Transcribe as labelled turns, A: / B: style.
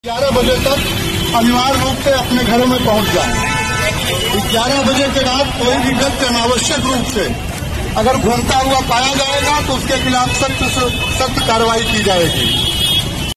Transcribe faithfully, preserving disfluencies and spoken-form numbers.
A: ग्यारह बजे तक अनिवार्य रूप से अपने घरों में पहुंच जाए। ग्यारह बजे के बाद कोई भी व्यक्ति अनावश्यक रूप से अगर घूमता हुआ पाया जाएगा तो उसके खिलाफ सख्त सख्त कार्रवाई की जाएगी।